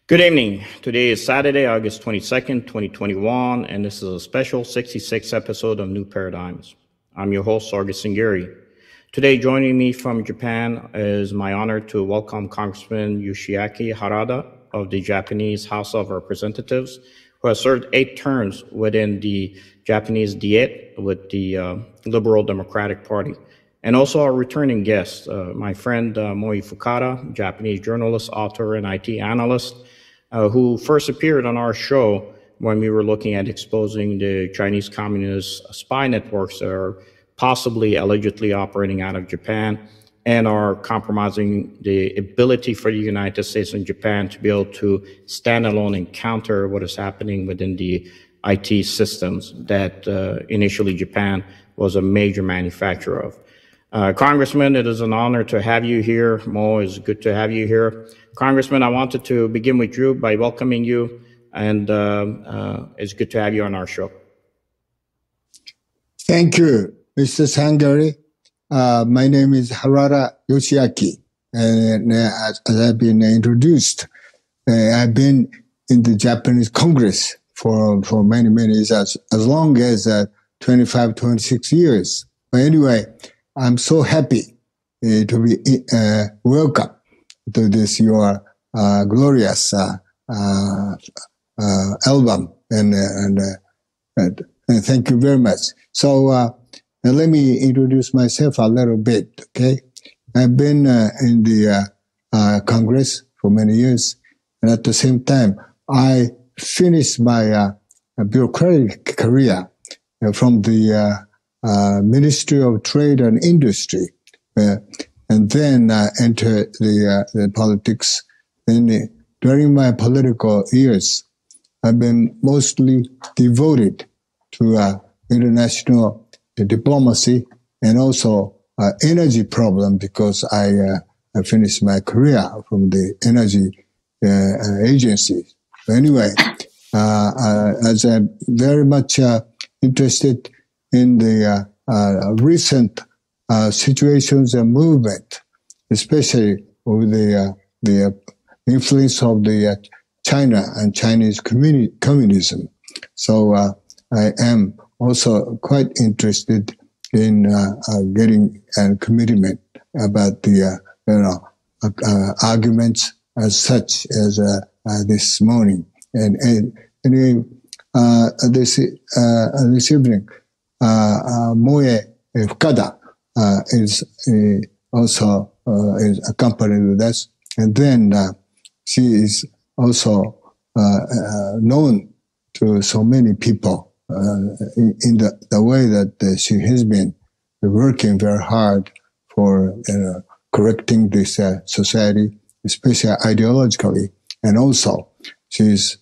Good evening. Today is Saturday, August 22nd, 2021, and this is a special 66th episode of New Paradigms. I'm your host, Sargis Sangari. Today, joining me from Japan is my honor to welcome Congressman Yoshiaki Harada of the Japanese House of Representatives, who has served 8 terms within the Japanese Diet with the Liberal Democratic Party. And also our returning guest, my friend Moe Fukada, Japanese journalist, author, and IT analyst, who first appeared on our show when we were looking at exposing the Chinese communist spy networks that are possibly allegedly operating out of Japan and are compromising the ability for the United States and Japan to be able to stand alone and counter what is happening within the IT systems that initially Japan was a major manufacturer of. Congressman, it is an honor to have you here. Mo, it's good to have you here. Congressman, I wanted to begin with you by welcoming you, and it's good to have you on our show. Thank you, Mr. Sangari. My name is Harada Yoshiaki, and as I've been introduced, I've been in the Japanese Congress for many years, as long as 25, 26 years. But anyway, I'm so happy to be welcome to this your glorious album, and thank you very much. So let me introduce myself a little bit. Okay, I've been in the Congress for many years, and at the same time, I finished my bureaucratic career from the Ministry of Trade and Industry, and then entered the politics. And during my political years, I've been mostly devoted to international diplomacy and also energy problem, because I finished my career from the energy agency. So anyway, as I'm very much interested in the recent situations and movement, especially with the influence of the China and Chinese communism. So I am also quite interested in getting a commitment about the arguments as such as this morning, and anyway, this evening. Moe Fukada is also is accompanied with us, and then she is also known to so many people in the way that she has been working very hard for correcting this society, especially ideologically, and also she's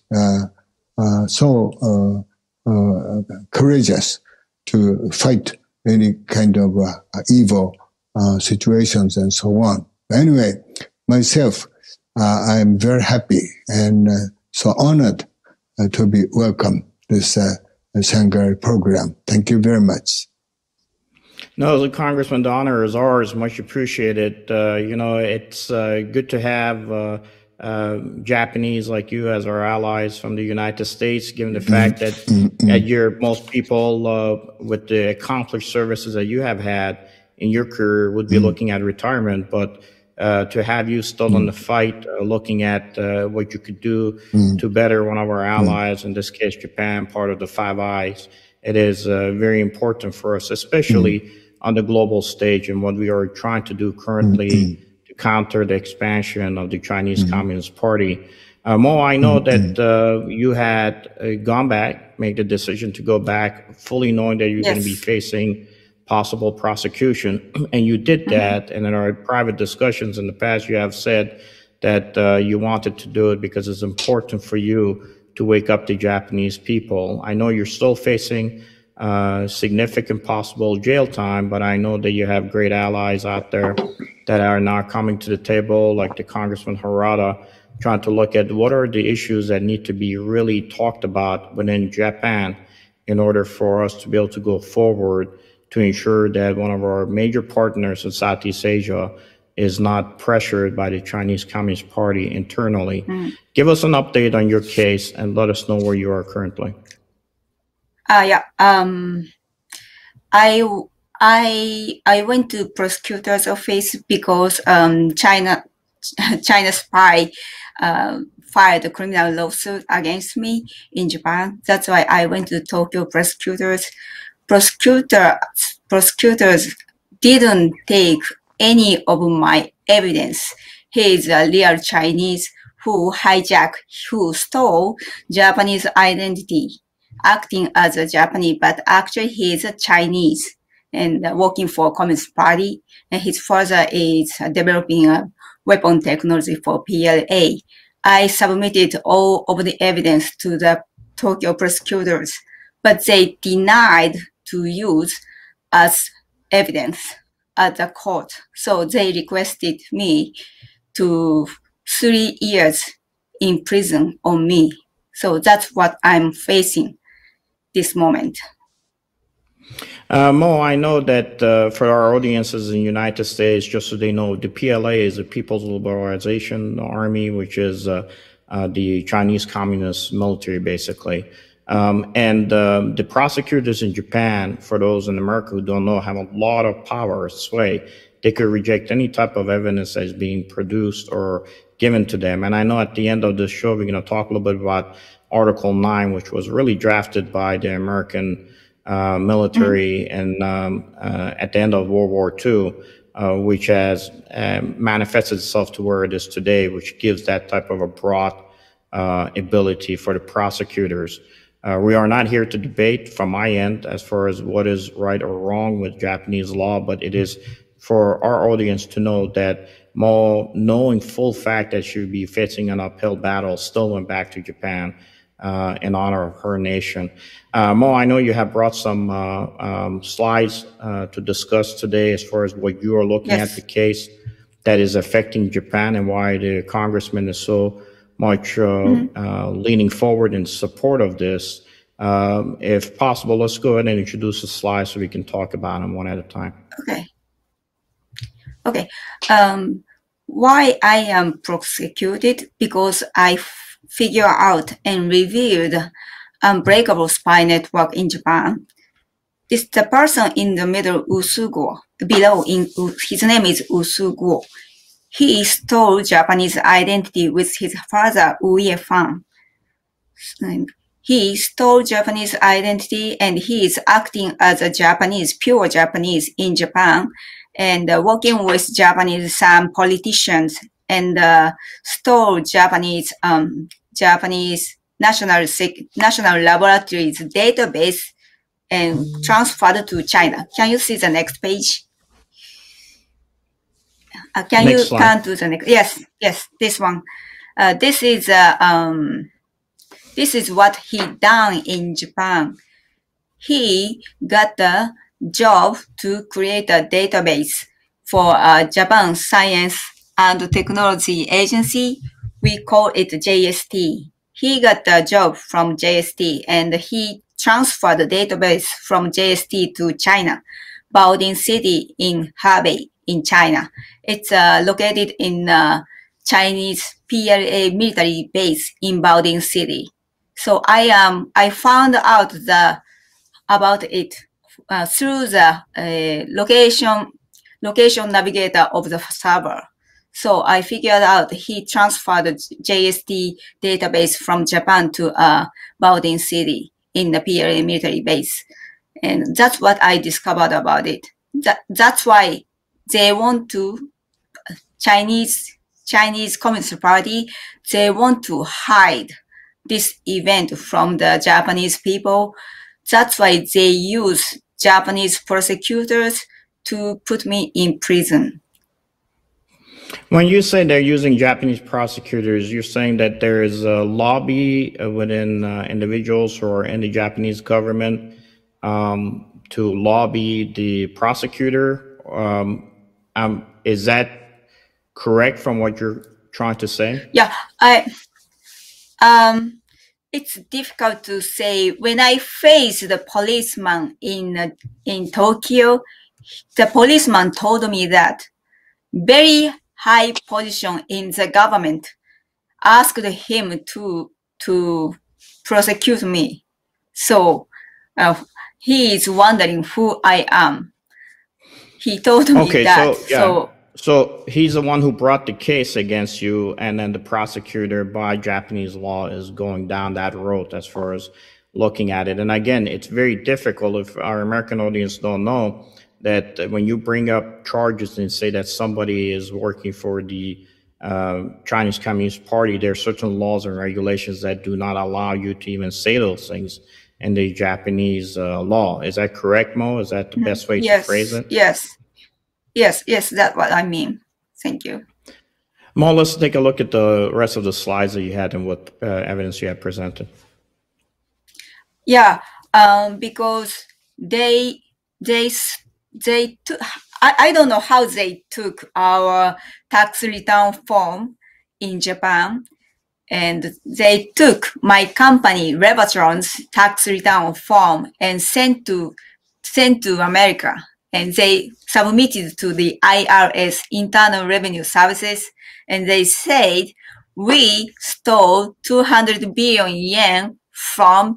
so courageous to fight any kind of evil situations and so on. But anyway, myself, I'm very happy and so honored to be welcome this Sangari program. Thank you very much. No, Congressman, the honor is ours. Much appreciated. It's good to have Japanese like you as our allies from the United States, given the fact that most people with the accomplished services that you have had in your career would be looking at retirement, but to have you still in the fight, looking at what you could do to better one of our allies, in this case Japan, part of the Five Eyes, it is very important for us, especially on the global stage, and what we are trying to do currently counter the expansion of the Chinese Communist Party. Mo, I know that you had gone back, made the decision to go back, fully knowing that you're going to be facing possible prosecution, and you did that. And in our private discussions in the past, you have said that you wanted to do it because it's important for you to wake up the Japanese people. I know you're still facing significant possible jail time, but I know that you have great allies out there that are now coming to the table, like the Congressman Harada, trying to look at what are the issues that need to be really talked about within Japan in order for us to be able to go forward to ensure that one of our major partners in Southeast Asia is not pressured by the Chinese Communist Party internally. Give us an update on your case and let us know where you are currently. Yeah. I went to prosecutor's office because China spy filed a criminal lawsuit against me in Japan. That's why I went to Tokyo prosecutors. Prosecutors didn't take any of my evidence. He is a real Chinese who stole Japanese identity, acting as a Japanese, but actually he is a Chinese and working for Communist Party. And his father is developing a weapon technology for PLA. I submitted all of the evidence to the Tokyo prosecutors, but they denied to use as evidence at the court. So they requested me to 3 years in prison on me. So that's what I'm facing this moment. Mo, I know that for our audiences in the United States, just so they know, the PLA is the People's Liberalization Army, which is the Chinese Communist military, basically. And the prosecutors in Japan, for those in America who don't know, have a lot of power or sway. They could reject any type of evidence that is being produced or given to them. And I know at the end of this show, we're going to talk a little bit about Article 9, which was really drafted by the American military and at the end of World War II, which has manifested itself to where it is today, which gives that type of a broad ability for the prosecutors. We are not here to debate from my end as far as what is right or wrong with Japanese law, but it is for our audience to know that Mo, knowing full fact that she would be facing an uphill battle, still went back to Japan in honor of her nation. Mo, I know you have brought some slides to discuss today as far as what you are looking at the case that is affecting Japan and why the congressman is so much leaning forward in support of this. If possible, let's go ahead and introduce the slides so we can talk about them one at a time. Okay. Why I am prosecuted? Because I figure out and revealed unbreakable spy network in Japan. This the person in the middle, Usugo. Below, his name is Usugo. He stole Japanese identity with his father, Uie-fan. He stole Japanese identity and he is acting as a Japanese, pure Japanese in Japan and working with some politicians and stole Japanese national laboratories database and transferred to China. Can you see the next page? Can you turn to the next? Yes, this one. This is what he done in Japan. He got the job to create a database for Japan Science and Technology Agency. We call it JST. He got the job from JST and he transferred the database from JST to China, Baoding City in Hebei in China. It's located in Chinese PLA military base in Baoding City. So I found out about it through the location navigator of the server. So I figured out he transferred the JST database from Japan to Baoding City in the PLA military base. And that's what I discovered about it. That's why they want to, Chinese Communist Party, they want to hide this event from the Japanese people. That's why they use Japanese prosecutors to put me in prison. When you say they're using Japanese prosecutors, you're saying that there is a lobby within individuals who are in the Japanese government to lobby the prosecutor. Is that correct from what you're trying to say? Yeah, it's difficult to say. When I faced the policeman in Tokyo, the policeman told me that very high position in the government asked him to prosecute me. So he is wondering who I am. He told me that. So he's the one who brought the case against you, and then the prosecutor by Japanese law is going down that road as far as looking at it. And again, it's very difficult if our American audience don't know that when you bring up charges and say that somebody is working for the Chinese Communist Party, there are certain laws and regulations that do not allow you to even say those things in the Japanese law. Is that correct, Mo? Is that the best way to phrase it? Yes, that's what I mean. Thank you. Mo, let's take a look at the rest of the slides that you had and what evidence you had presented. Yeah, because they took, I don't know how they took our tax return form in Japan, and they took my company Revatron's tax return form and sent to America, and they submitted to the IRS, Internal Revenue Services, and they said we stole 200 billion yen from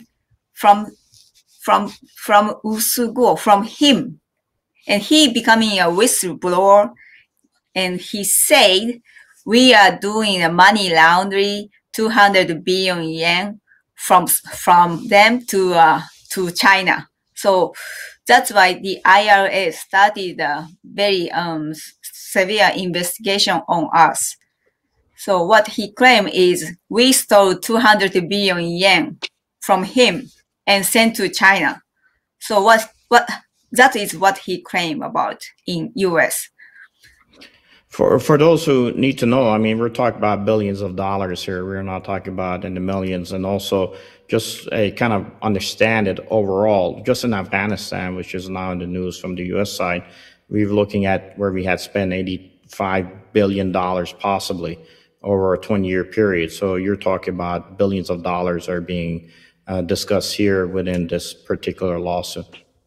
Usugo, from him, and he becoming a whistleblower, and he said we are doing a money laundering 200 billion yen from them to China. So that's why the IRS started a very severe investigation on us. So what he claimed is we stole 200 billion yen from him and sent to China. So what that is what he claimed about in US. For those who need to know, I mean, we're talking about billions of dollars here. We're not talking about in the millions. And also just kind of understand it overall, just in Afghanistan, which is now in the news from the US side, we're looking at where we had spent $85 billion possibly over a 20-year period. So you're talking about billions of dollars are being discussed here within this particular lawsuit.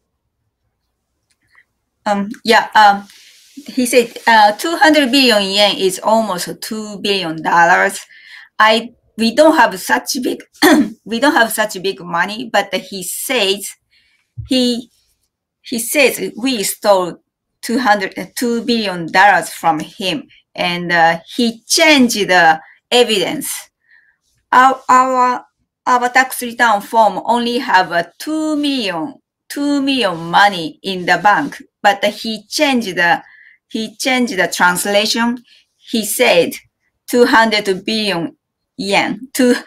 He said 200 billion yen is almost $2 billion. We don't have such big money, but he says we stole $2 billion from him, and he changed the evidence. Our tax return form only have a 2 million money in the bank, but he changed the translation. He said 200 billion yen, $2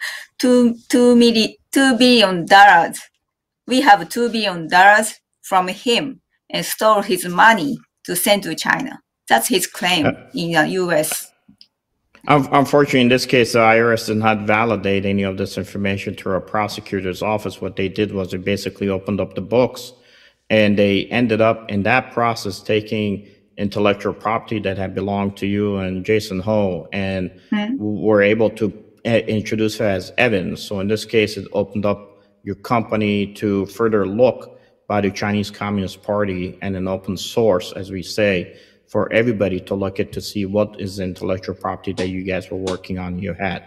billion. We have $2 billion from him and stole his money to send to China. That's his claim in the US. Unfortunately, in this case, the IRS did not validate any of this information through a prosecutor's office. What they did was they basically opened up the books, and they ended up in that process taking intellectual property that had belonged to you and Jason Ho, and were able to introduce her as evidence. So in this case, it opened up your company to further look by the Chinese Communist Party and an open source, as we say, for everybody to look at to see what is the intellectual property that you guys were working on you had.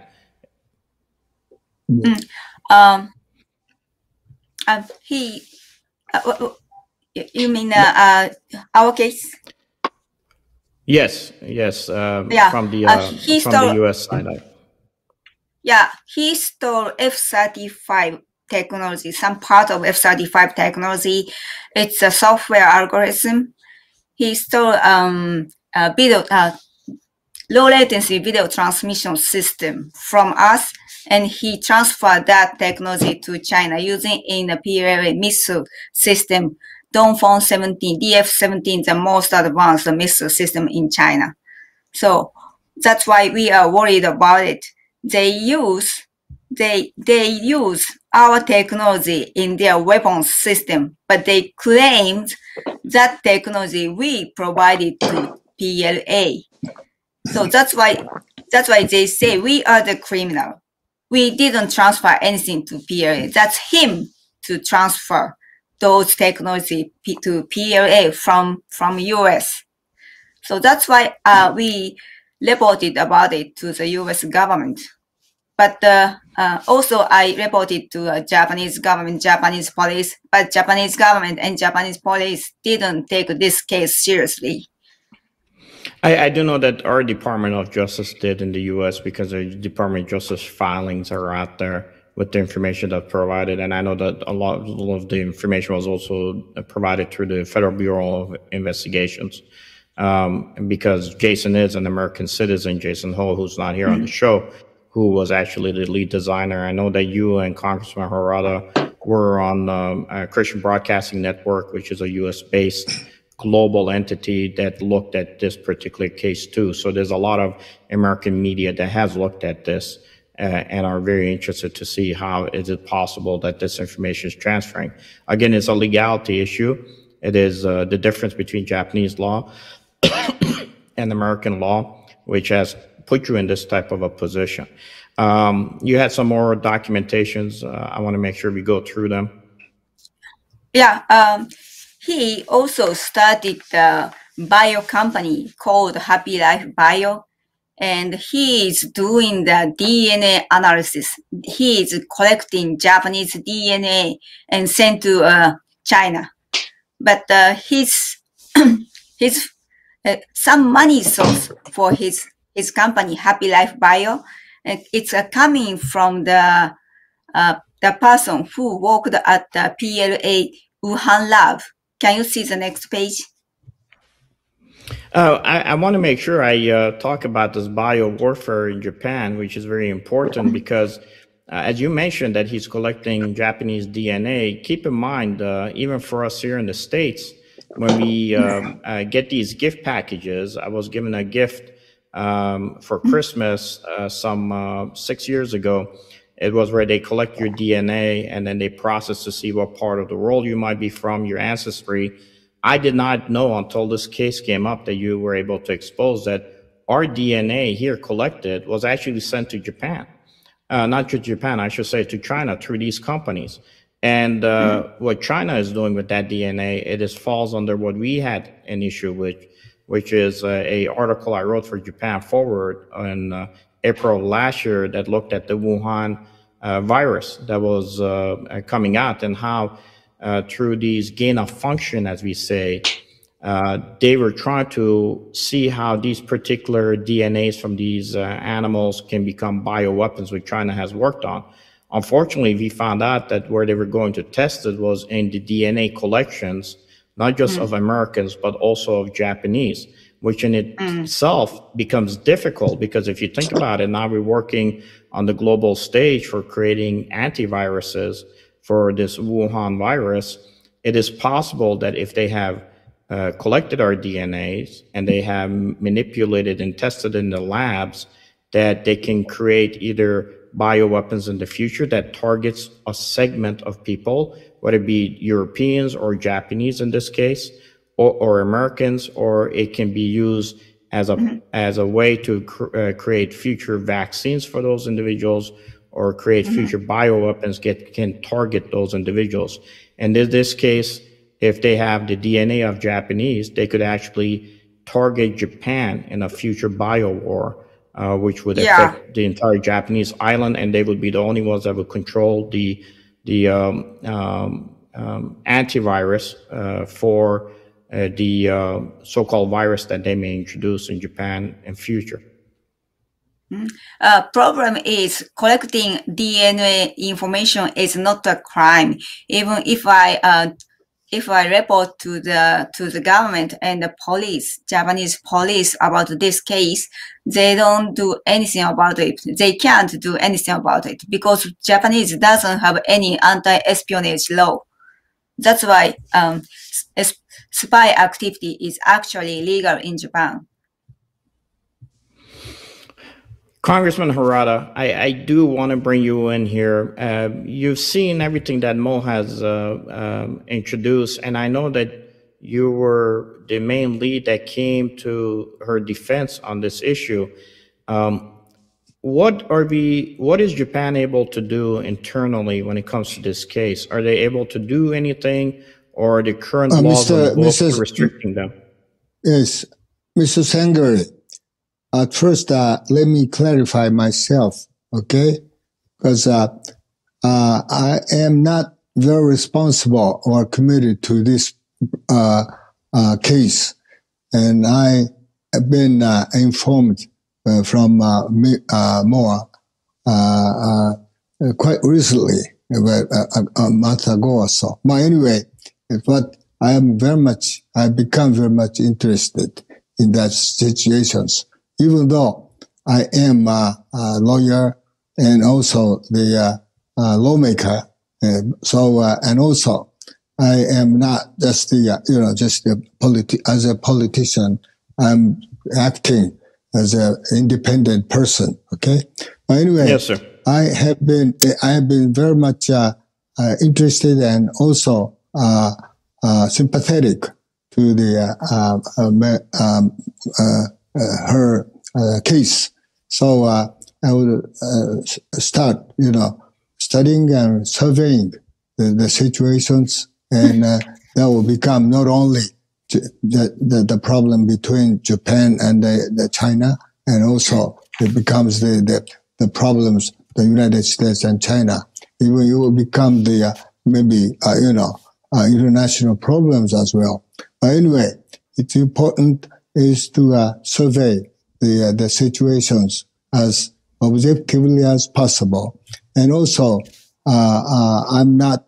You mean our case? Yes. From the US side. Yeah, he stole F-35 technology, some part of F-35 technology. It's a software algorithm. He stole low latency video transmission system from us, and he transferred that technology to China using in a PLA missile system. Dongfeng 17, DF-17, the most advanced missile system in China. So that's why we are worried about it. They use our technology in their weapons system, but they claimed that technology we provided to PLA. So that's why they say we are the criminal. We didn't transfer anything to PLA. That's him to transfer those technology to PLA from US. So that's why we reported about it to the U.S. government. But also I reported to Japanese government, Japanese police, but Japanese government and Japanese police didn't take this case seriously. I do know that our Department of Justice did in the U.S. because the Department of Justice filings are out there with the information that's provided. And I know that a lot of the information was also provided through the Federal Bureau of Investigations. Because Jason is an American citizen, Jason Ho, who's not here on the show, who was actually the lead designer. I know that you and Congressman Harada were on Christian Broadcasting Network, which is a U.S.-based global entity that looked at this particular case too. So there's a lot of American media that has looked at this and are very interested to see how is it possible that this information is transferring. Again, it's a legality issue. It is the difference between Japanese law and American law, which has put you in this type of a position. You had some more documentations. I want to make sure we go through them. Yeah, he also started a bio company called Happy Life Bio, and he is doing the DNA analysis. He is collecting Japanese DNA and sent to China. But his some money source for his company, Happy Life Bio, it's coming from the person who worked at the PLA Wuhan lab. Can you see the next page? I want to make sure I talk about this bio warfare in Japan, which is very important because, as you mentioned, that he's collecting Japanese DNA. Keep in mind, even for us here in the States, when we get these gift packages, I was given a gift for Christmas some 6 years ago. It was where they collect your DNA and then they process to see what part of the world you might be from, your ancestry. I did not know until this case came up that you were able to expose that our DNA here collected was actually sent to Japan. Not to Japan, I should say to China through these companies. And what China is doing with that DNA, it falls under what we had an issue with, which is a article I wrote for Japan Forward in April of last year that looked at the Wuhan virus that was coming out and how through these gain of function, as we say, they were trying to see how these particular DNAs from these animals can become bioweapons, which China has worked on. Unfortunately, we found out that where they were going to test it was in the DNA collections, not just of Americans, but also of Japanese, which in itself becomes difficult because if you think about it, now we're working on the global stage for creating antiviruses for this Wuhan virus. It is possible that if they have collected our DNAs and they have manipulated and tested in the labs, that they can create either bioweapons in the future that targets a segment of people, whether it be Europeans or Japanese in this case, or Americans, or it can be used as a way to create future vaccines for those individuals or create future bioweapons can target those individuals. And in this case, if they have the DNA of Japanese, they could actually target Japan in a future bio war, which would affect the entire Japanese island, and they would be the only ones that would control the antivirus for the so-called virus that they may introduce in Japan in future. Problem is collecting DNA information is not a crime. Even if I report to the government and the police, Japanese police about this case, they don't do anything about it. They can't do anything about it because Japanese doesn't have any anti-espionage law. That's why spy activity is actually legal in Japan. Congressman Harada, I do want to bring you in here. You've seen everything that Mo has introduced, and I know that you were the main lead that came to her defense on this issue. What is Japan able to do internally when it comes to this case? Are they able to do anything, or are the current laws on the books restricting them? Yes, Mr. Sangari, at first, let me clarify myself, okay? Because I am not very responsible or committed to this case, and I have been informed from Moa quite recently, about a month ago or so. But anyway, but I've become very much interested in that situations, even though I am a lawyer and also the lawmaker. And also I am not just as a politician. I'm acting as an independent person. Okay. Anyway, yes, sir. I have been very much interested and also sympathetic to the her case. So I would start, studying and surveying the situations, and that will become not only the problem between Japan and the China, and also it becomes the problems the United States and China. It will become the international problems as well. But anyway, it's important is to survey the situations as objectively as possible, and also I'm not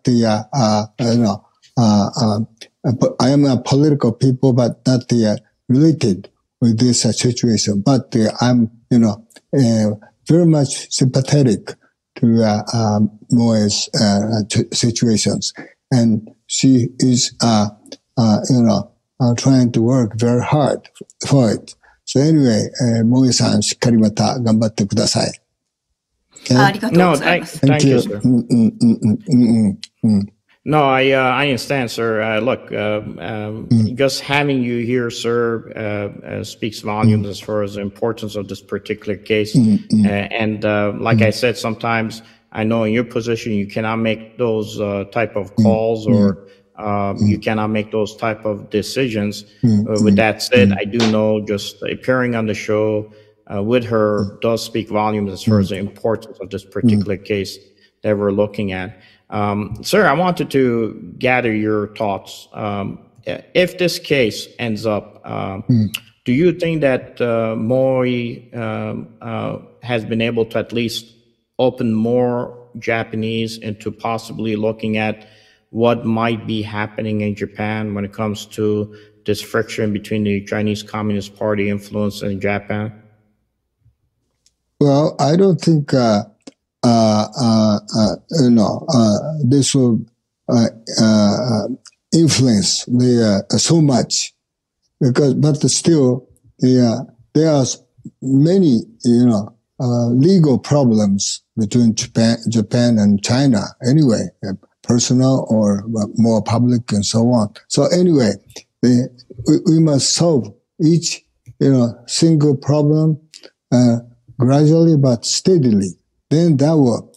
I am a political people, but not related with this situation. But I'm very much sympathetic to Moe's situations, and she is trying to work very hard for it. So anyway, Moe-san, しっかりまた頑張ってください。 No, thank you, sir. No, I understand, sir. Look, just having you here, sir, speaks volumes as far as the importance of this particular case. And like I said, sometimes I know in your position you cannot make those type of calls, or you cannot make those type of decisions. With that said, I do know just appearing on the show with her does speak volumes as far as the importance of this particular case that we're looking at. Sir, I wanted to gather your thoughts. If this case ends up, do you think that Moe has been able to at least open more Japanese into possibly looking at what might be happening in Japan when it comes to this friction between the Chinese Communist Party influence in Japan? Well, I don't think this will influence so much, but still there are many legal problems between Japan and China anyway, personal or more public and so on. So anyway, we must solve each single problem gradually but steadily. Then that will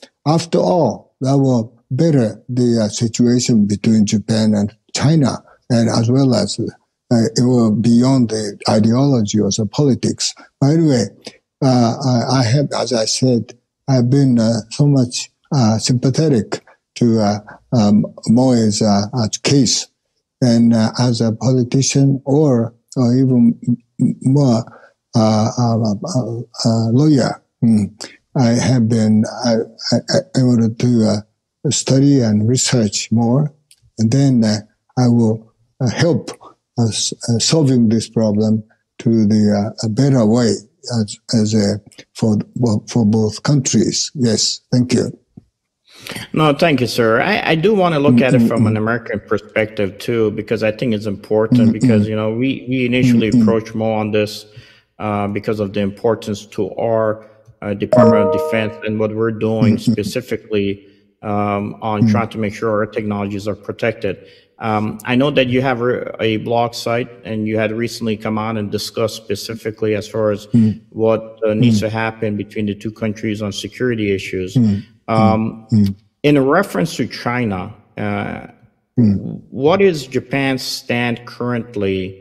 better the situation between Japan and China, and as well as it will beyond the ideology or the politics. But anyway, I have, as I said, I've been so much sympathetic to Moe's case, and as a politician or even more lawyer, I have been able to study and research more, and then I will help solving this problem to a better way for both countries. Yes, thank you. No, thank you, sir. I do want to look at it from an American perspective too, because I think it's important. Because we initially approached Moe on this because of the importance to our Department of Defense and what we're doing specifically on trying to make sure our technologies are protected. I know that you have a blog site, and you had recently come on and discussed specifically as far as what needs to happen between the two countries on security issues. In reference to China, what is Japan's stand currently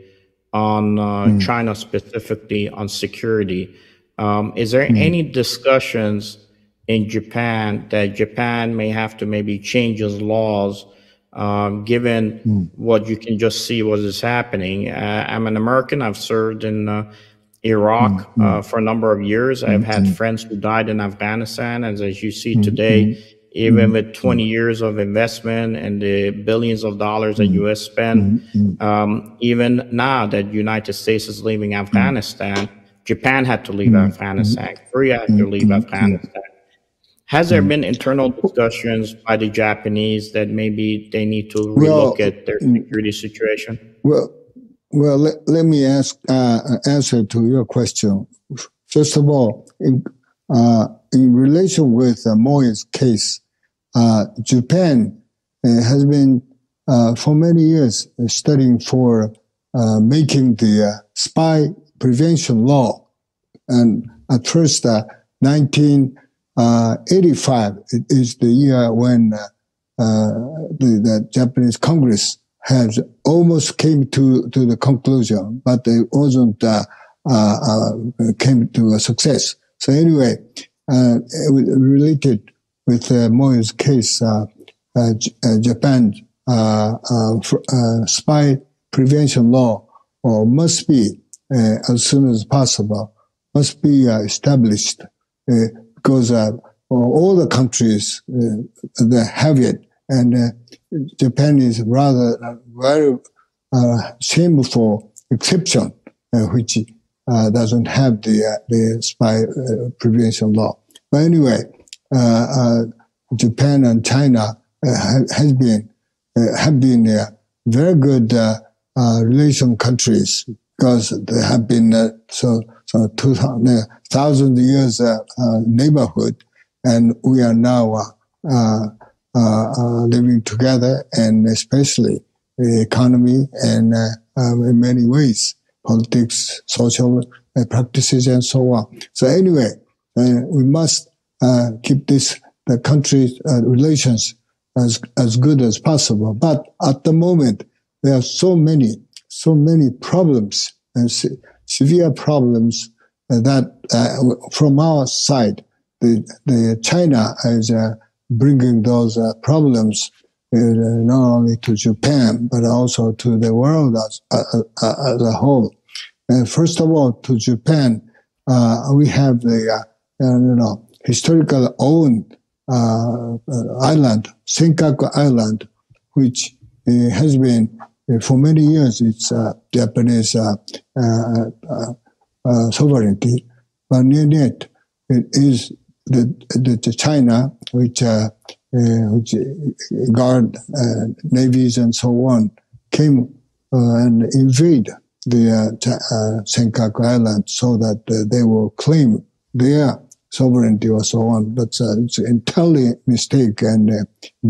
on China specifically on security. Is there any discussions in Japan that Japan may have to maybe change its laws, given what you can just see what is happening? I'm an American. I've served in Iraq for a number of years. I've had friends who died in Afghanistan, and as you see today, even with 20 years of investment and the billions of dollars that U.S. spend, even now that United States is leaving Afghanistan, Japan had to leave Afghanistan, Korea had to leave Afghanistan. Has there been internal discussions by the Japanese that maybe they need to relook at their security situation? Well, let me answer to your question. First of all, in relation with Moe's case, Japan has been for many years studying for making the spy prevention law. And at first, 1985 is the year when the Japanese Congress has almost came to the conclusion, but it wasn't came to a success. So anyway, related with Moe's case, Japan spy prevention law must be as soon as possible must be established because all the countries that have it, and Japan is rather very shameful exception, which doesn't have the spy prevention law. But anyway, Japan and China have been very good relation countries because they have been 2,000 years neighborhood, and we are now living together, and especially the economy and in many ways, politics, social practices, and so on. So anyway, we must keep the country's relations as good as possible. But at the moment, there are so many problems and severe problems that from our side, the China is bringing those problems not only to Japan but also to the world as a whole. First of all, to Japan, we have the historical owned island, Senkaku Island, which has been for many years it's Japanese sovereignty, but yet it is the China which guard navies and so on came and invade the Senkaku Island so that they will claim their sovereignty or so on. But it's entirely mistake, and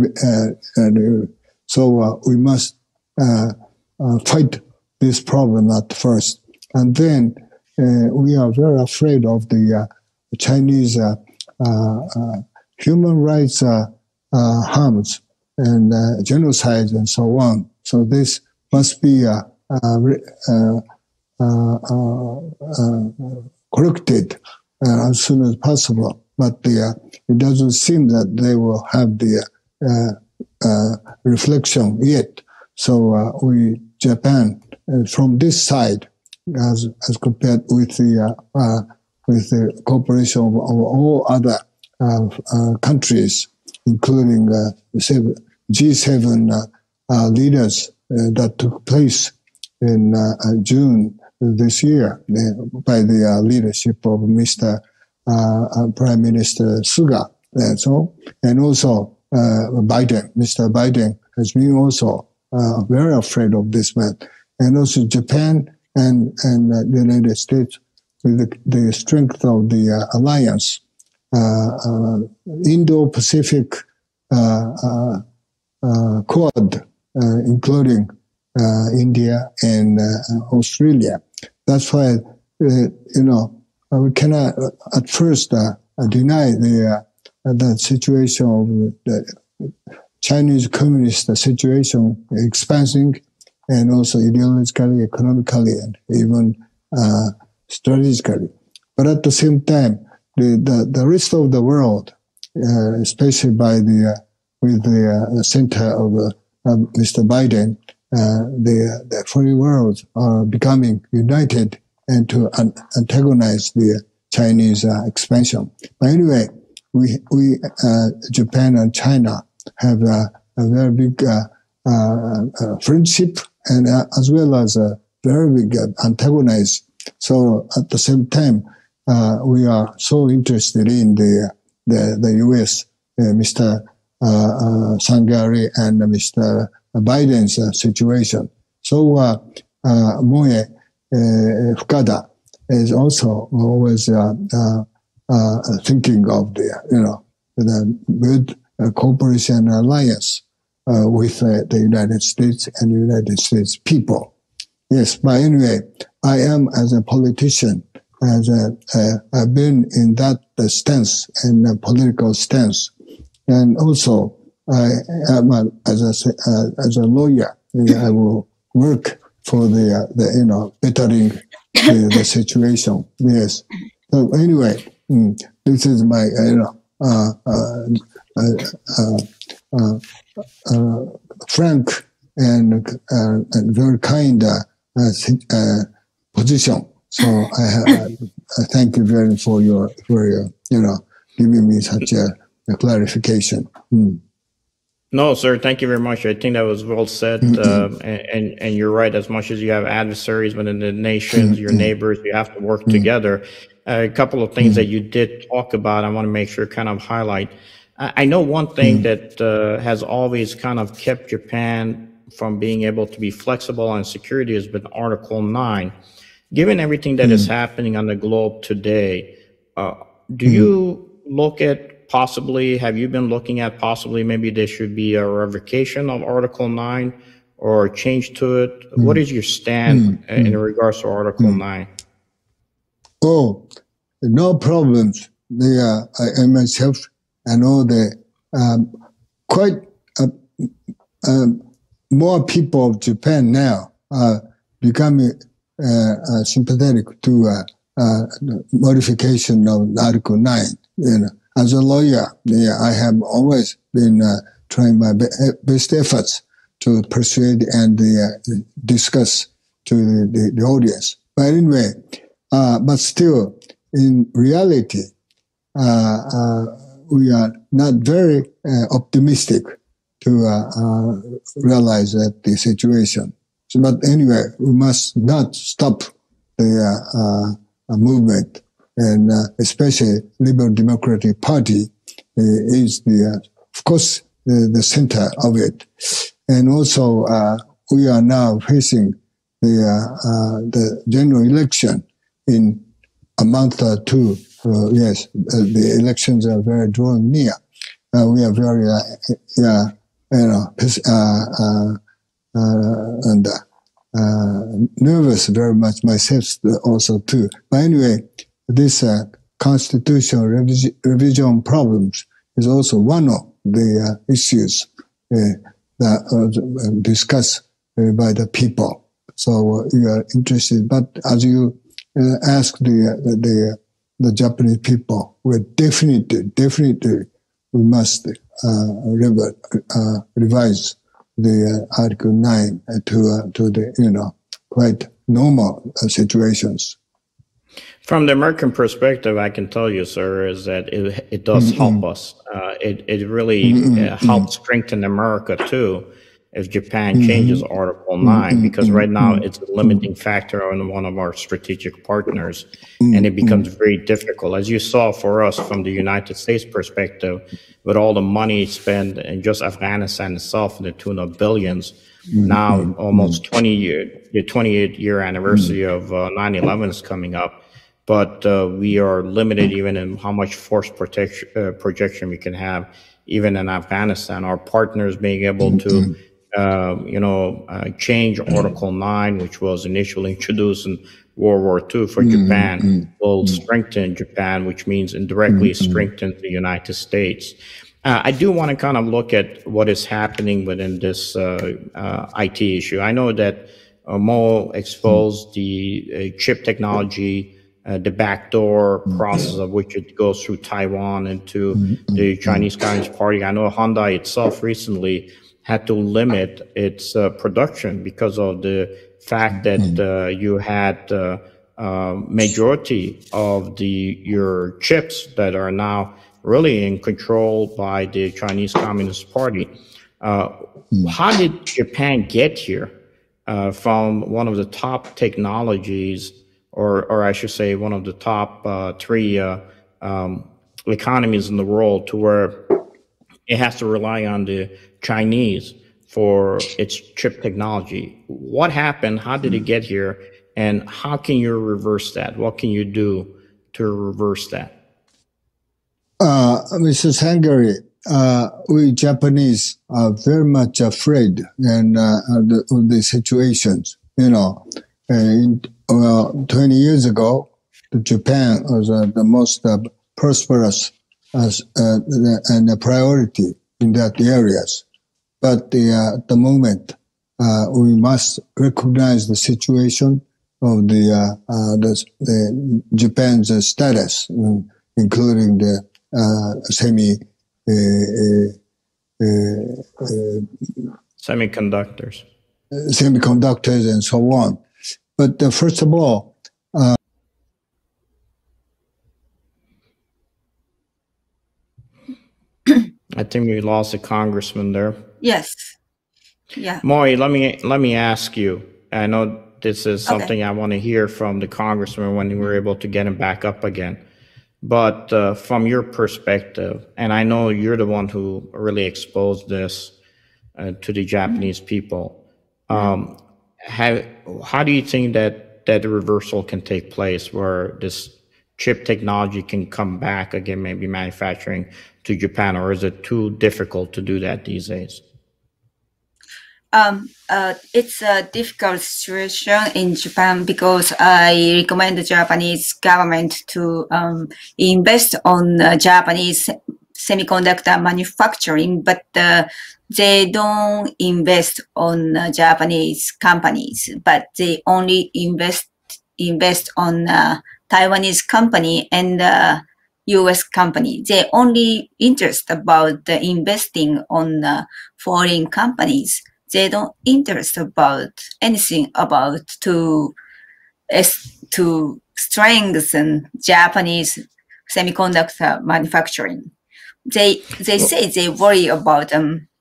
so we must fight this problem at first, and then we are very afraid of the Chinese human rights harms and genocides and so on. So this must be corrected as soon as possible. But it doesn't seem that they will have the reflection yet. So Japan, from this side, as compared with the cooperation of all other countries, including G7 leaders that took place in June this year by the leadership of Mr. Prime Minister Suga, and also Mr. Biden has been also very afraid of this man, and also Japan and the United States with the strength of the alliance, Indo-Pacific Quad, including India and Australia. That's why we cannot at first deny the situation of the Chinese communist situation expanding and also ideologically, economically, and even strategically. But at the same time, the rest of the world, especially with the center of Mr. Biden, the free world are becoming united and to antagonize the Chinese expansion. But anyway, we Japan and China have a very big friendship, and as well as a very big antagonism. So at the same time, we are so interested in the U.S., Mr. Sangari and Mr. Biden's situation. So Moe Fukada is also always thinking of the good cooperation and alliance with the United States and United States people. Yes, but anyway, I am as a politician, I've been in that stance and political stance, and also I am as a lawyer. I will work for the bettering the situation. Yes. So anyway, this is my frank and very kind position. So I thank you very much for your giving me such a clarification. No, sir. Thank you very much. I think that was well said, and you're right. As much as you have adversaries within the nations, your neighbors, you have to work together. A couple of things that you did talk about, I want to make sure kind of highlight. I know one thing that has always kind of kept Japan from being able to be flexible on security has been Article 9. Given everything that is happening on the globe today, do you look at have you been looking at possibly maybe there should be a revocation of Article 9 or a change to it? What is your stand in regards to Article 9? Oh, no problems. I myself, I know quite more people of Japan now are becoming sympathetic to modification of Article 9. As a lawyer, I have always been trying my best efforts to persuade and discuss to the audience. But anyway, but still, in reality, we are not very optimistic to realize that the situation. So, but anyway, we must not stop the movement, and especially Liberal Democratic Party is of course, the center of it. And also, we are now facing the general election in a month or two. Yes, the elections are very drawing near. We are very, nervous very much myself also too. But anyway, this constitutional revision problems is also one of the issues that are discussed by the people. So we are interested. But as you ask the Japanese people, we definitely we must revise the Article 9 to the quite normal situations. From the American perspective, I can tell you, sir, is that it does help us. It really helps strengthen America too if Japan changes Article 9, because right now it's a limiting factor on one of our strategic partners, and it becomes very difficult. As you saw for us from the United States perspective, with all the money spent in just Afghanistan itself in the tune of billions, now almost the 28-year anniversary of 9/11 is coming up. But we are limited even in how much force projection we can have, even in Afghanistan. Our partners being able to, change Article 9, which was initially introduced in World War II for Japan, will strengthen Japan, which means indirectly strengthen the United States. I do want to kind of look at what is happening within this IT issue. I know that Moe exposed the chip technology, the backdoor process of which it goes through Taiwan into the Chinese Communist Party. I know Hyundai itself recently had to limit its production because of the fact that you had majority of your chips that are now really in control by the Chinese Communist Party. How did Japan get here from one of the top technologies, or I should say one of the top three economies in the world, to where it has to rely on the Chinese for its chip technology? What happened? How did it get here? And how can you reverse that? What can you do to reverse that? Mr. Sangari, we Japanese are very much afraid of the situations. 20 years ago, Japan was the most prosperous and a priority in that areas. But at the moment, we must recognize the situation of the Japan's status, including the semiconductors and so on. But first of all, I think we lost a congressman there. Yes. Yeah. Moe, let me ask you. I know this is something I want to hear from the congressman when we're able to get him back up again. But from your perspective, and I know you're the one who really exposed this to the Japanese people, how do you think that the reversal can take place, where this chip technology can come back again, maybe manufacturing to Japan, or is it too difficult to do that these days? It's a difficult situation in Japan because I recommend the Japanese government to invest on Japanese semiconductor manufacturing, but they don't invest on Japanese companies, but they only invest on Taiwanese company and U.S. company. They only interest about the investing on foreign companies. They don't interest about anything about to strengthen Japanese semiconductor manufacturing. They say they worry about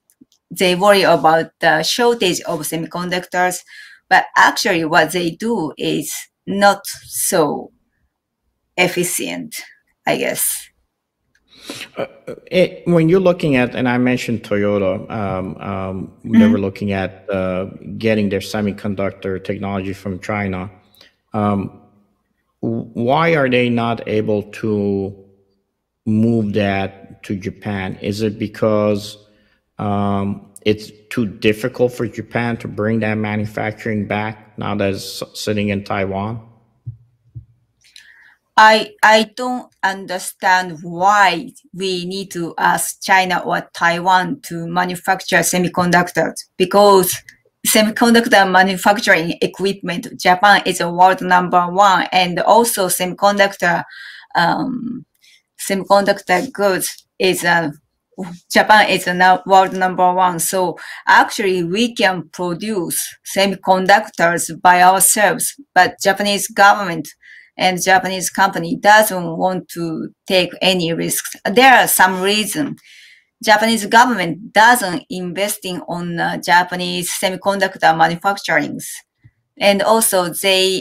the shortage of semiconductors, but actually what they do is not so efficient, I guess. When you're looking at, and I mentioned Toyota, they were looking at getting their semiconductor technology from China. Why are they not able to move that to Japan? Is it because it's too difficult for Japan to bring that manufacturing back now that it's sitting in Taiwan? I don't understand why we need to ask China or Taiwan to manufacture semiconductors, because semiconductor manufacturing equipment, Japan is a world #1, and also semiconductor goods is Japan is a world #1. So actually we can produce semiconductors by ourselves, but Japanese government and Japanese company doesn't want to take any risks. There are some reasons. Japanese government doesn't investing on Japanese semiconductor manufacturing. And also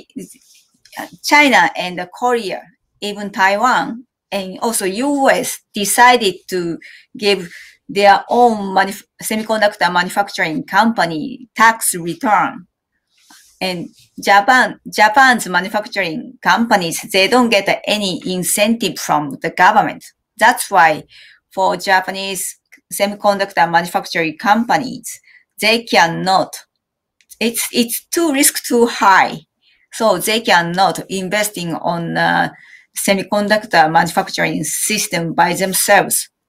China and Korea, even Taiwan, and also US decided to give their own semiconductor manufacturing company tax return. And Japan's manufacturing companies, they don't get any incentive from the government. That's why for Japanese semiconductor manufacturing companies, they cannot, it's too high. So they cannot investing on semiconductor manufacturing system by themselves.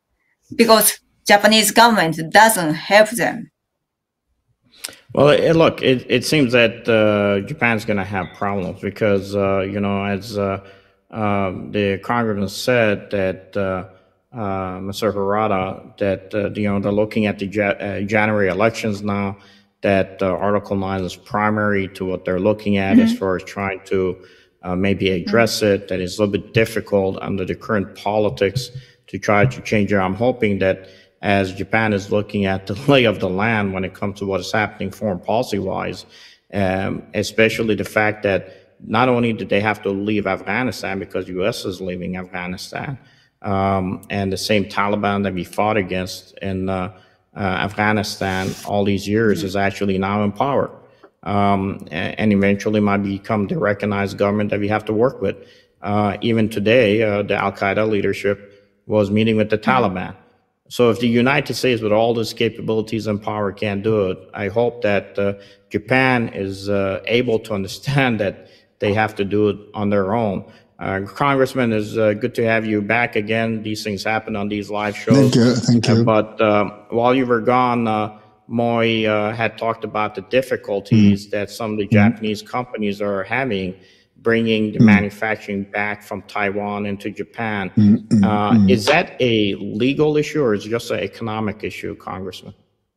because Japanese government doesn't help them. Well, it seems that Japan's going to have problems because, as the congressman said that Mr. Harada, that, they're looking at the January elections now, that Article 9 is primary to what they're looking at as far as trying to maybe address it, that it's a little bit difficult under the current politics to try to change it. I'm hoping that as Japan is looking at the lay of the land when it comes to what is happening foreign policy-wise, especially the fact that not only did they have to leave Afghanistan because the U.S. is leaving Afghanistan, and the same Taliban that we fought against in Afghanistan all these years is actually now in power, and eventually might become the recognized government that we have to work with. Even today, the Al-Qaeda leadership was meeting with the Taliban. So if the United States, with all those capabilities and power, can't do it, I hope that Japan is able to understand that they have to do it on their own. Congressman, it's good to have you back again. These things happen on these live shows. Thank you. But while you were gone, Moe had talked about the difficulties that some of the Japanese companies are having bringing the manufacturing back from Taiwan into Japan. Is that a legal issue or is it just an economic issue, Congressman?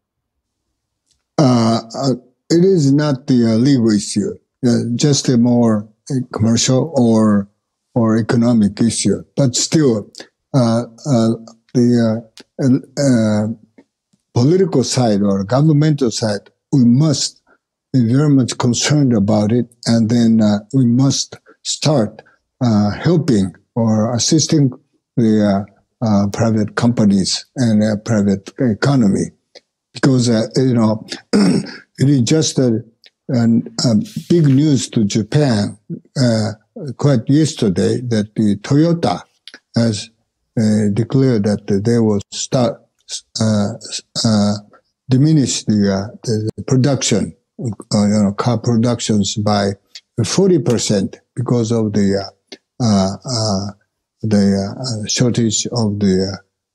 It is not the legal issue, just a more commercial or economic issue. But still, the political side or governmental side, we must be very much concerned about it, and then we must start helping or assisting the private companies and private economy, because it is just a big news to Japan quite yesterday that the Toyota has declared that they will start diminish the production, car productions by 40% because of the shortage of the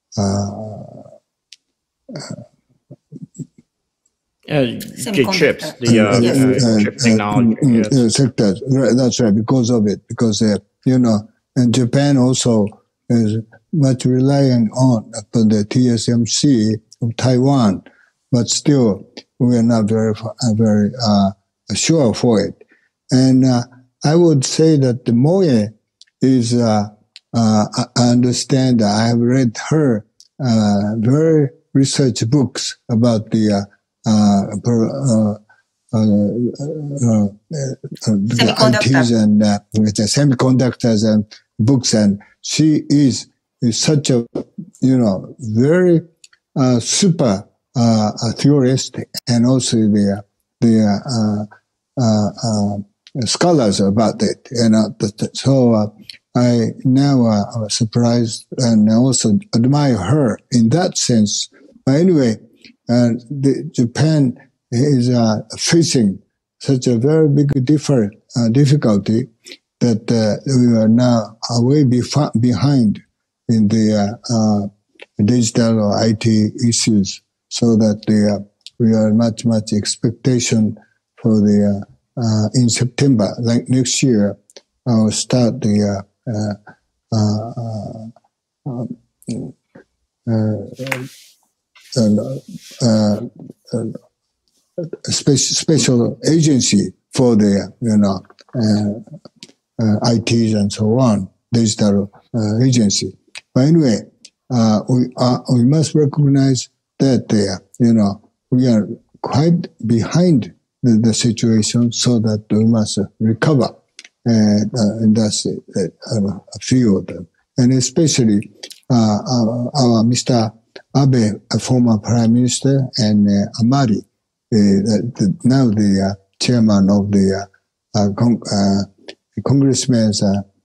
chips, chip technology. Sectors. That's right, because of it. Because, and Japan also is much relying on the TSMC of Taiwan, but still we are not very sure for it. And I would say that the Moe is, I understand, I have read her very research books about the ITs and semiconductors and books, and she is such a very super theorist, and also the scholars about it, so I now am surprised and also admire her in that sense. But anyway, Japan is facing such a very big difficulty that we are now way behind in the digital or IT issues, so that we are much expectation for the in September, like next year, I'll start the special agency for the ITs and so on, digital agency. But anyway, we must recognize that we are quite behind the situation, so that we must recover in that field, and especially our Mr. Abe, a former Prime Minister, and Amari, now the chairman of the Congressmen's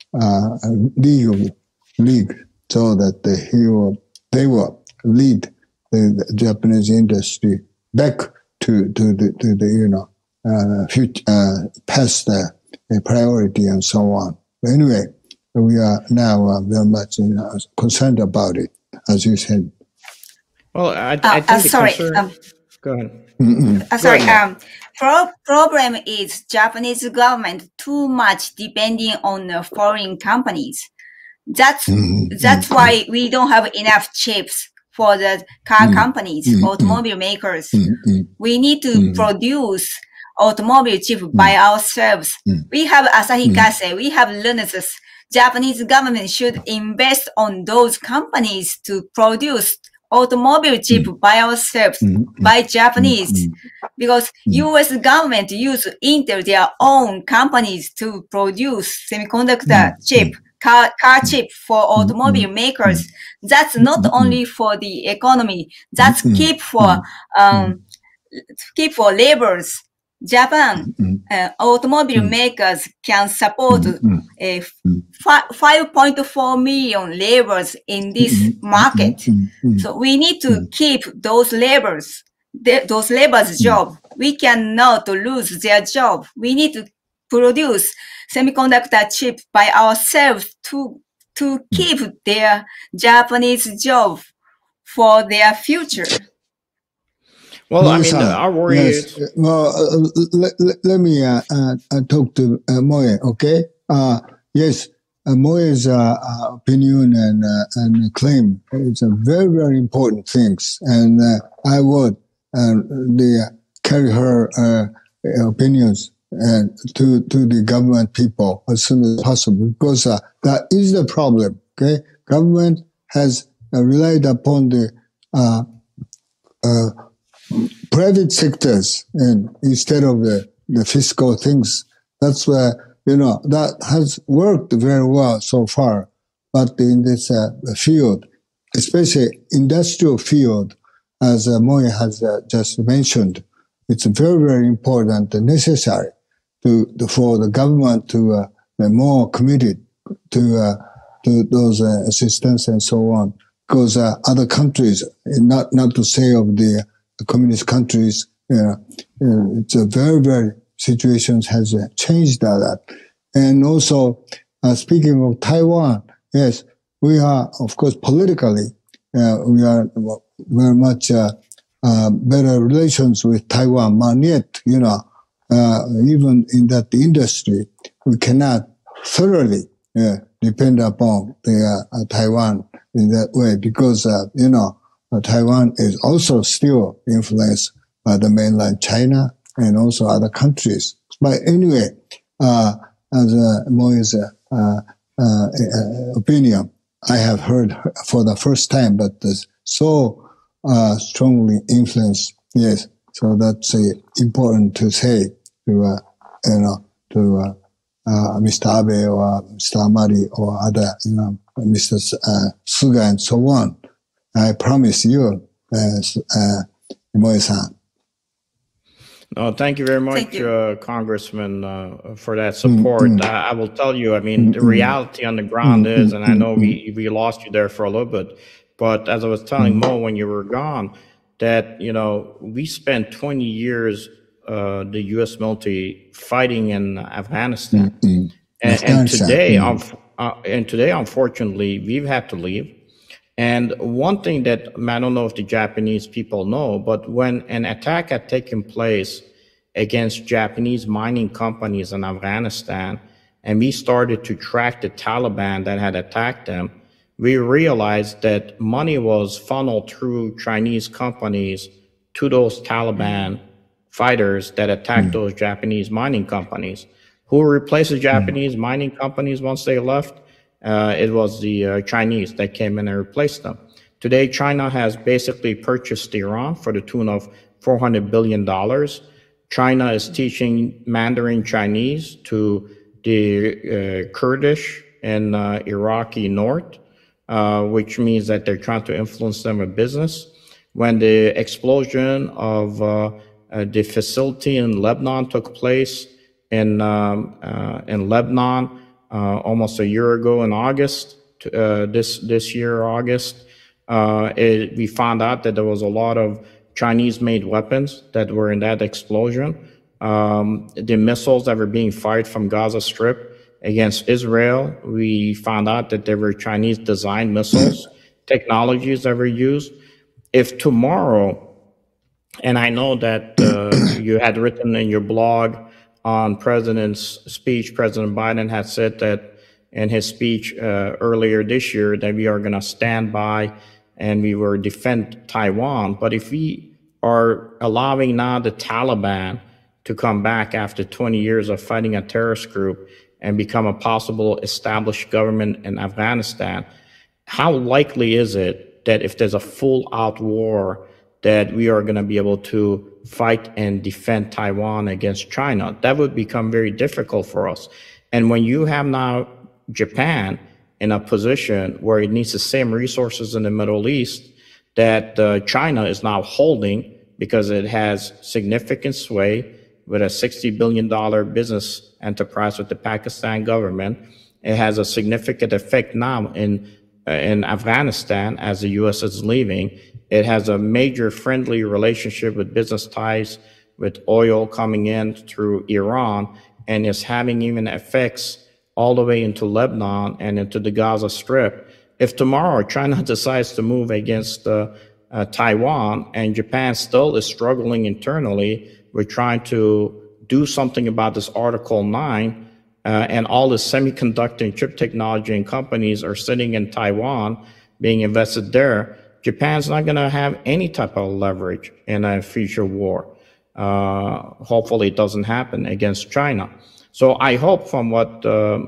League, so that they will lead the Japanese industry back to the future, past priority and so on. But anyway, we are now very much concerned about it, as you said. Well, I think the sorry. concern. Go ahead. Sorry. Go ahead, Problem is Japanese government too much depending on foreign companies. That's why we don't have enough chips for the car companies, automobile makers. We need to produce automobile chip by ourselves. We have Asahi Kasei, we have Renesas. Japanese government should invest on those companies to produce automobile chip by ourselves, by Japanese. Because US government use Intel, their own companies, to produce semiconductor chip, car chip for automobile makers. That's not only for the economy. That's keep for laborers. Japan automobile makers can support 5.4 million laborers in this market. So we need to keep those laborers job. We cannot lose their job. We need to produce semiconductor chip by ourselves to keep their Japanese job for their future. Well, I mean, our worry is. Well, let me talk to Moe, okay? Yes, Moe's opinion and claim is a very, very important things, and I would carry her opinions to the government people as soon as possible, because that is the problem. Okay, government has relied upon the private sectors and instead of the fiscal things. That's where that has worked very well so far. But in this field, especially industrial field, as Moe has just mentioned, it's very, very important and necessary for the government to be more committed to those assistance and so on. Because other countries, not to say of the communist countries, it's a very, very situations has changed a lot. And also, speaking of Taiwan, yes, we are, of course, politically, we are very much better relations with Taiwan, but yet, even in that industry, we cannot thoroughly depend upon the Taiwan in that way, because, Taiwan is also still influenced by the mainland China and also other countries. But anyway, as Moe's opinion, I have heard for the first time, but so strongly influenced. Yes, so that's important to say to Mr. Abe or Mr. Amari or other, Mr. Suga and so on. I promise you, Moe-san. No, thank you very much, Congressman, for that support. I will tell you, I mean, the reality on the ground is, and I know we lost you there for a little bit, but as I was telling Mo when you were gone, that, we spent 20 years, the U.S. military fighting in Afghanistan. And today, unfortunately, we've had to leave. And one thing that I don't know if the Japanese people know, but when an attack had taken place against Japanese mining companies in Afghanistan, and we started to track the Taliban that had attacked them, we realized that money was funneled through Chinese companies to those Taliban fighters that attacked those Japanese mining companies. Who replaced the Japanese mining companies once they left? It was the Chinese that came in and replaced them. Today, China has basically purchased Iran for the tune of $400 billion. China is teaching Mandarin Chinese to the Kurdish in Iraqi North, which means that they're trying to influence them with business. When the explosion of the facility in Lebanon took place in Lebanon, almost a year ago in August, this year, August, we found out that there was a lot of Chinese-made weapons that were in that explosion. The missiles that were being fired from Gaza Strip against Israel, we found out that there were Chinese-designed missiles, technologies that were used. if tomorrow, and I know that you had written in your blog on President's speech, President Biden had said that in his speech earlier this year that we are going to stand by and we will defend Taiwan. But if we are allowing now the Taliban to come back after 20 years of fighting a terrorist group and become a possible established government in Afghanistan, how likely is it that if there's a full-out war that we are going to be able to fight and defend Taiwan against China? That would become very difficult for us. And when you have now Japan in a position where it needs the same resources in the Middle East that China is now holding because it has significant sway with a $60 billion business enterprise with the Pakistan government. It has a significant effect now in Afghanistan as the U.S. is leaving. It has a major friendly relationship with business ties with oil coming in through Iran, and is having even effects all the way into Lebanon and into the Gaza Strip. If tomorrow China decides to move against Taiwan and Japan still is struggling internally, we're trying to do something about this Article 9, and all the semiconductor and chip technology and companies are sitting in Taiwan being invested there, Japan's not going to have any type of leverage in a future war. Hopefully it doesn't happen against China. So I hope from what,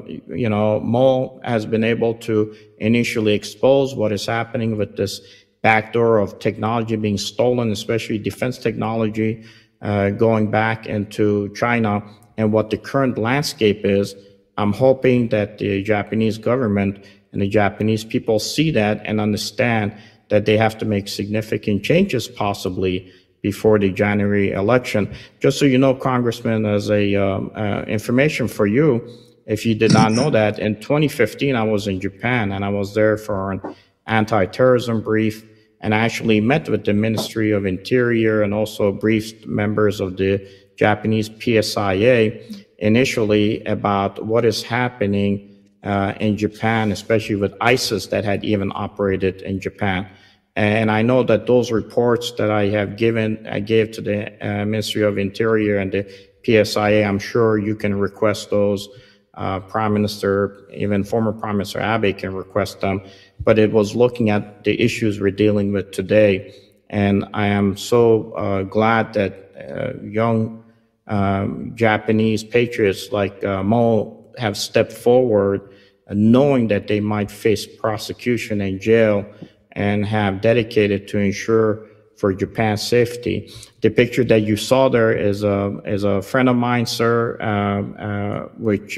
Mo has been able to initially expose what is happening with this backdoor of technology being stolen, especially defense technology, going back into China, and what the current landscape is. I'm hoping that the Japanese government and the Japanese people see that and understand that they have to make significant changes possibly before the January election. Just so you know, Congressman, as information for you, if you did not know that, in 2015, I was in Japan, and I was there for an anti-terrorism brief, and I actually met with the Ministry of Interior and also briefed members of the Japanese PSIA initially about what is happening in Japan, especially with ISIS that had even operated in Japan. And I know that those reports that I gave to the Ministry of Interior and the PSIA, I'm sure you can request those. Prime Minister, even former Prime Minister Abe can request them. But it was looking at the issues we're dealing with today. And I am so glad that young Japanese patriots like Mo have stepped forward, knowing that they might face prosecution and jail, and have dedicated to ensure for Japan's safety. The picture that you saw there is a friend of mine, sir, which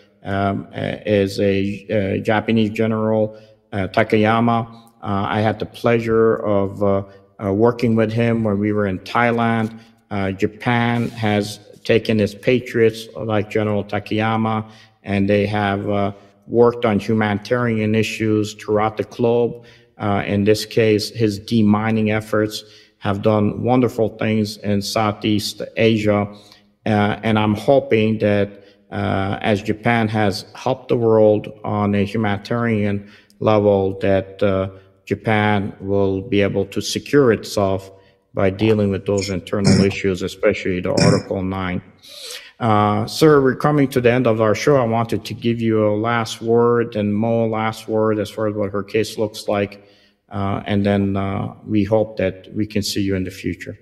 is a Japanese General Takayama. I had the pleasure of working with him when we were in Thailand. Japan has taken its patriots like General Takayama, and they have worked on humanitarian issues throughout the globe. In this case, his demining efforts have done wonderful things in Southeast Asia. And I'm hoping that as Japan has helped the world on a humanitarian level, that Japan will be able to secure itself by dealing with those internal issues, especially the Article 9. Sir, we're coming to the end of our show. I wanted to give you a last word, and Mo a last word as far as what her case looks like. And then we hope that we can see you in the future.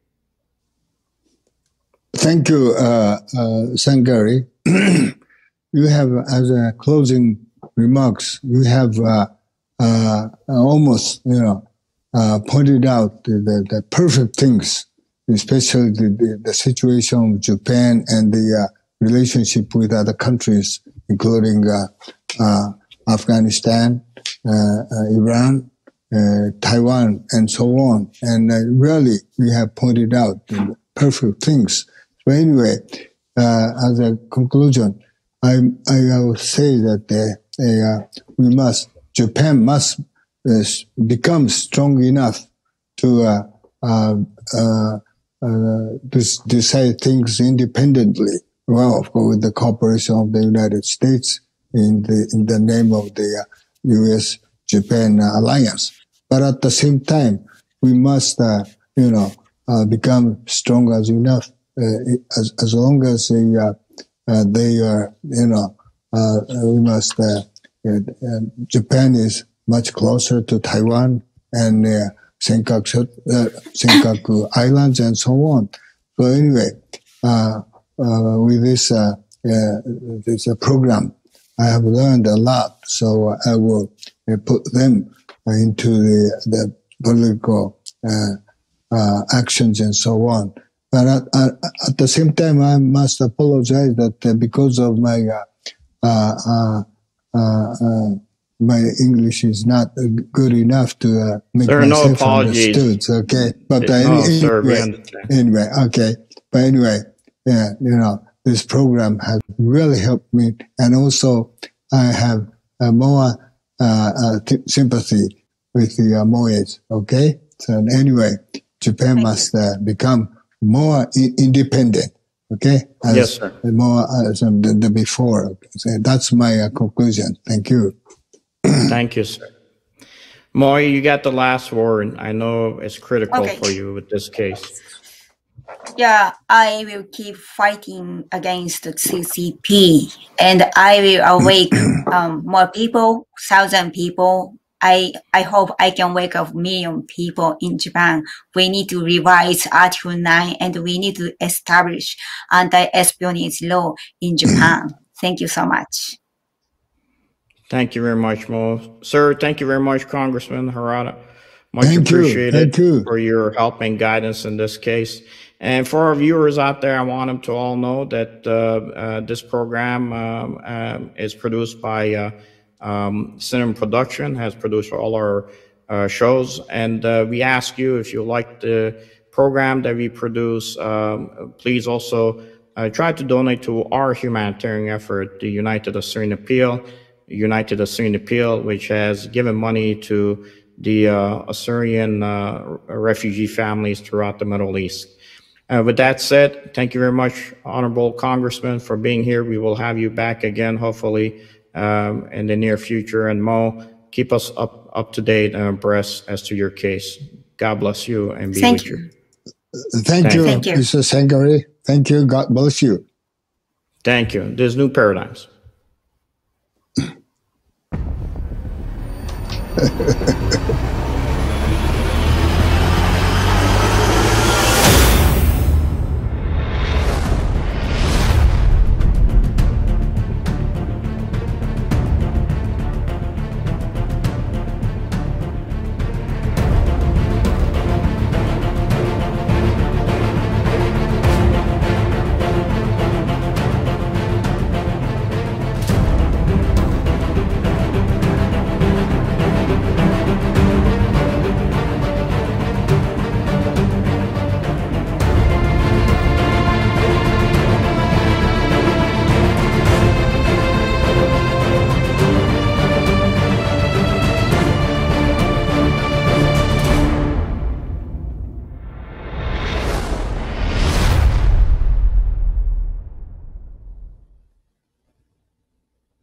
Thank you, Sangari. You have, as a closing remarks, you have almost, pointed out the perfect things, especially the situation of Japan and the relationship with other countries, including Afghanistan, Iran, Taiwan, and so on. And really, we have pointed out the perfect things. So anyway, as a conclusion, I will say that Japan must become strong enough to decide things independently. Well, of course, with the cooperation of the United States in the name of the U.S.-Japan alliance. But at the same time, we must, become strong as enough. As long as they are, we must. Japan is much closer to Taiwan and Senkaku Islands and so on. So anyway, with this program, I have learned a lot. So I will put them into the political actions and so on. But at the same time, I must apologize that because of my my English is not good enough to make myself understood. Okay, but anyway, okay. But anyway, yeah, this program has really helped me, and also I have more sympathy with the Moes. Okay, so anyway, Japan must become more independent. Okay, yes, sir. More than before. So that's my conclusion. Thank you. Thank you, sir. Moe, you got the last word. I know it's critical for you with this case. Yeah, I will keep fighting against the CCP, and I will awake more people, 1,000 people. I hope I can wake up million people in Japan. We need to revise Article 9, and we need to establish anti-espionage law in Japan. Thank you so much. Thank you very much, Moe. Sir, thank you very much, Congressman Harada. Much appreciated for your help and guidance in this case. And for our viewers out there, I want them to all know that this program is produced by Cinema Production, has produced all our shows. And we ask you, if you like the program that we produce, please also try to donate to our humanitarian effort, the United Assyrian Appeal, which has given money to the Assyrian refugee families throughout the Middle East. With that said, thank you very much, Honorable Congressman, for being here. We will have you back again, hopefully, in the near future. And Moe, keep us up to date and abreast as to your case. God bless you and be with you. Thank you, Mr. Sangari. Thank you. God bless you. Thank you. There's new paradigms.